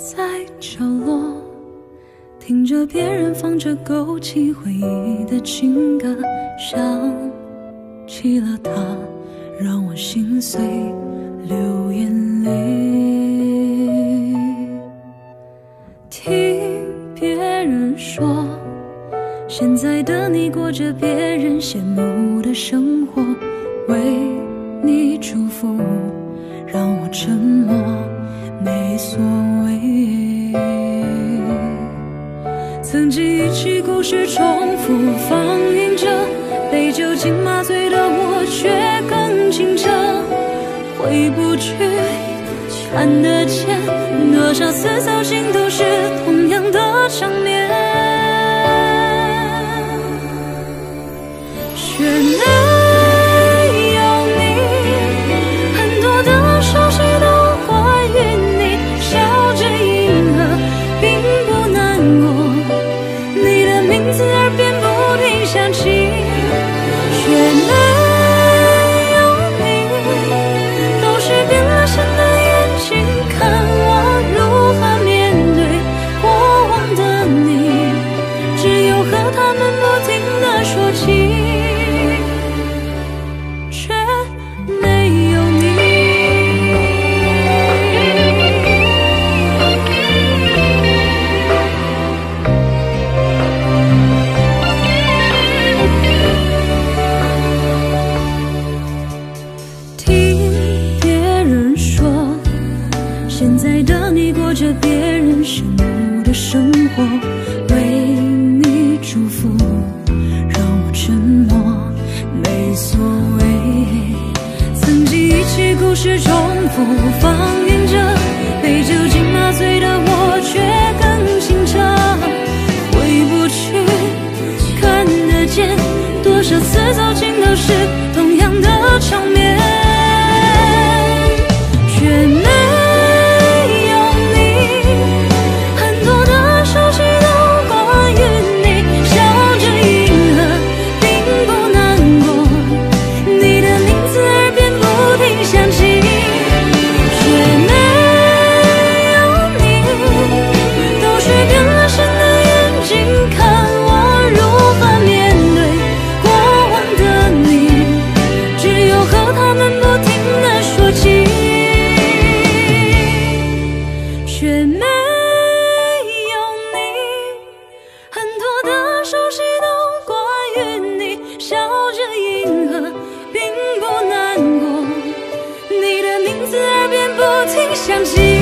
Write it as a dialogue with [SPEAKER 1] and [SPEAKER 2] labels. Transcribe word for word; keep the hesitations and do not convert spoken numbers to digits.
[SPEAKER 1] 在角落，听着别人放着勾起回忆的情歌，想起了他，让我心碎流眼泪。听别人说，现在的你过着别人羡慕的生活，为你祝福，让我沉默没所谓。曾经一起故事重复放映着，被酒精麻醉的我却更清澈，回不去看得见，多少次走近都是同样的场面，却没有你，很多的熟悉都关于你，笑着迎合并不难过，你的名字耳边不停响起，却没有你，都是变了心的眼睛看我如何面对过往的你，只有和他们不停地说起，却没有你。听别人说，现在的你过着别人羡慕的生活，为你祝福，让我沉默没所谓。曾经一起故事重复放映着，被酒精麻醉的我却更清澈，回不去看得见，多少次走近都是同样的场面，却没有你，很多的熟悉都关于你，笑着迎合并不难过，你的名字耳边不停响起，却没有你，都是变了心的眼睛看我如何面对过往的你，只有和他们不停地说起，却没有你，很多的熟悉都关于你，笑着迎合并不难过，你的名字耳边不停响起。